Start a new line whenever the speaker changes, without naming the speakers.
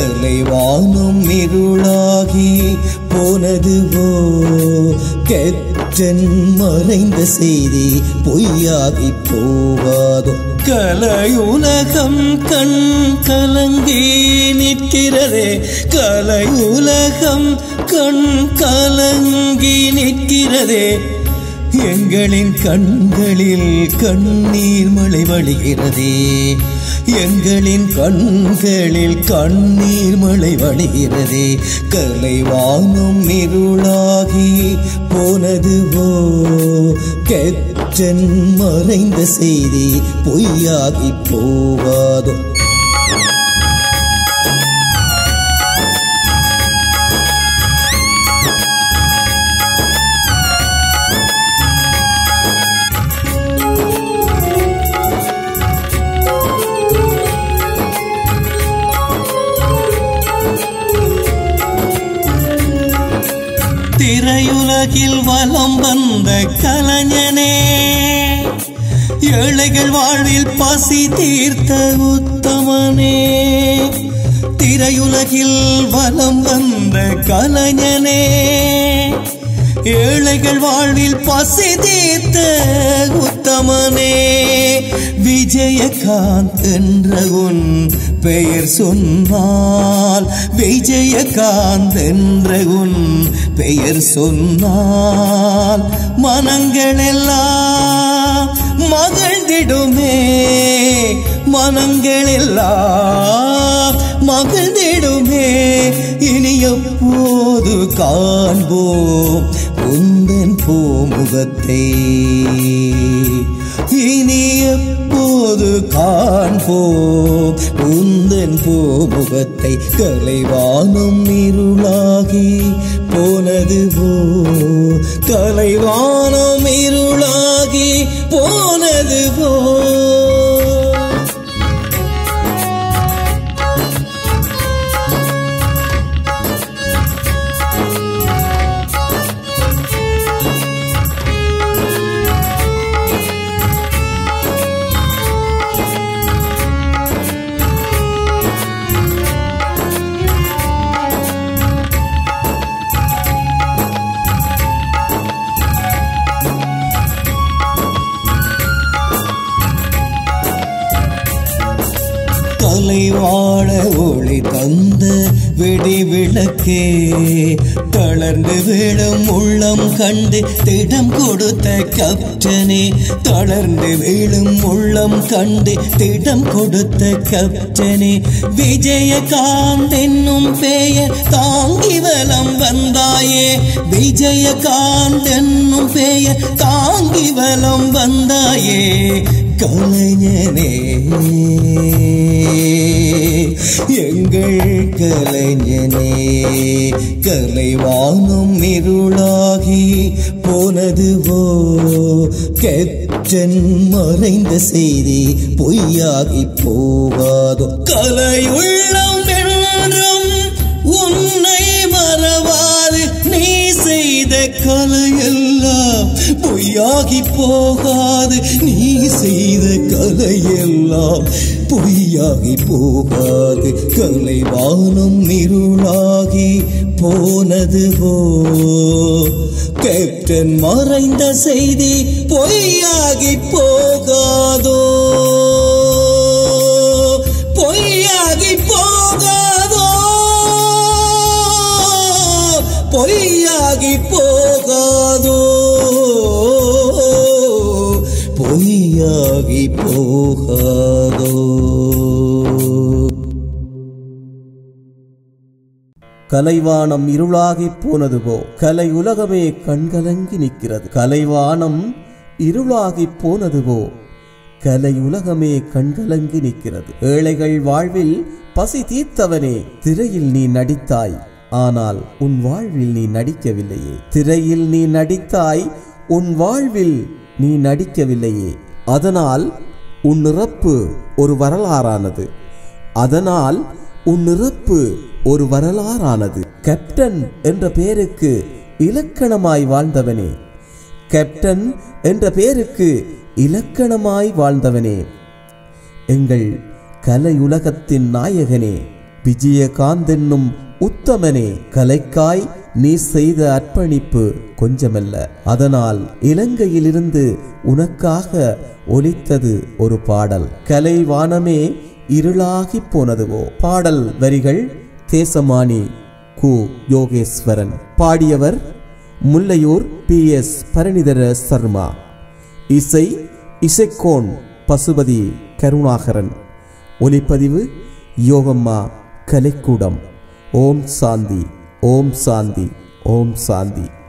கலைவானம் இருளாகி போனதுவோ captain மறைந்த செய்தி பொய்யாகி போகாதோ கலையுலகம் கண் கலங்கி நிற்கிறதே கலையுலகம் கண் கலங்கி நிற்கிறதே எங்களின் கண்களில் கண்ணீர் மழை வழிகிறதே எங்களின் கண்களில் கண்ணீர் மழை வழிகிறதே கலைவானம் இருளாகி போனதுவோ கேப்டன் மறைந்த செய்தி பொய்யாகி போகாதோ திரையுலகில் வலம் வந்த கலைஞனே ஏழைகள் வாழ்வில் பசி தீர்த்த உத்தமனே திரையுலகில் வலம் வந்த கலைஞனே ஏழைகள் வாழ்வில் பசி தீர்த்த உத்தமனே விஜயகாந்த் என்ற உன் பெயர் சொன்னால் விஜயகாந்த் என்ற உன் பெயர் சொன்னால் மனங்கள் எல்லாம் மகிழ்ந்திடுமே மனங்கள் எல்லாம் மகிழ்ந்திடுமே இனி எப்போது காண்போம் உந்தன் பூமுகத்தை இனி எப்போது காண்போம் உந்தன் பூமுகத்தை கலைவானம் இருளாகி போனதுவோ கலைவானம் இருளாகி போனதுவோ வாழ ஒளி தந்த வெடி விளக்கே தளர்ந்து விழும் உள்ளம் கண்டு திடம் கொடுத்த கேப்டனே தளர்ந்து விழும் உள்ளம் கண்டு திடம் கொடுத்த கேப்டனே விஜயகாந்த் என்னும் பெயர் தாங்கி வலம் வந்தாயே விஜயகாந்த் என்னும் பெயர் தாங்கி வலம் வந்தாயே கலைஞனே எங்கள் கலைஞனே கலைவானம் இருளாகி போனதுவோ கேப்டன் மறைந்த செய்தி பொய்யாகி போகாதோ கலையுள்ளம் என்றும் உன்னை மறவாது நீ செய்த கலையெல்லாம் பொய்யாகி போகாது நீ செய்த கலையெல்லாம் பொய்யாகி போகாது கலைவானம் இருளாகி போனதுவோ கேப்டன் மறைந்த செய்தி பொய்யாகி போகாதோ பொய்யாகி போகாதோ பொய்யாகி போகாதோ பொய்யாகி போகாதோ கலைவானம் இருளாகி போனதுவோ கலை உலகமே கண்கலங்கி நிற்கிறது கலைவானம் இருளாகி போனதுவோ கலை உலகமே கண்கலங்கி நிற்கிறது ஏழைகள் வாழ்வில் பசி தீர்த்தவனே திரையில் நீ நடித்தாய் ஆனால் உன் வாழ்வில் நீ நடிக்கவில்லையே திரையில் நீ நடித்தாய் உன் வாழ்வில் நீ நடிக்கவில்லையே அதனால் உன் இறப்பு ஒரு வரலாறானது அதனால் உன் இறப்பு ஒரு வரலாறானது கேப்டன் என்ற பெயருக்கு இலக்கணமாய் வாழ்ந்தவனே கேப்டன் என்ற பெயருக்கு இலக்கணமாய் வாழ்ந்தவனே எங்கள் கலையுலகத்தின் நாயகனே விஜயகாந்த் என்னும் உத்தமனே, கலைக்காய் நீ செய்த அர்ப்பணிப்பு கொஞ்சமல்ல. அதனால் இலங்கையிலிருந்து உனக்காக ஒலித்தது ஒரு பாடல். கலைவானமே இருளாகி போனதுவோ. பாடல் வரிகள் தேசமானி கு. யோகேஸ்வரன். பாடியவர் முல்லையூர் PS பரணிதர சர்மா. இசை இசைக்கோன் பசுபதி கருணாகரன். ஒலிப்பதிவு யோகம்மா கலைக்கூடம். ஓம் சாந்தி, ஓம் சாந்தி, ஓம் சாந்தி.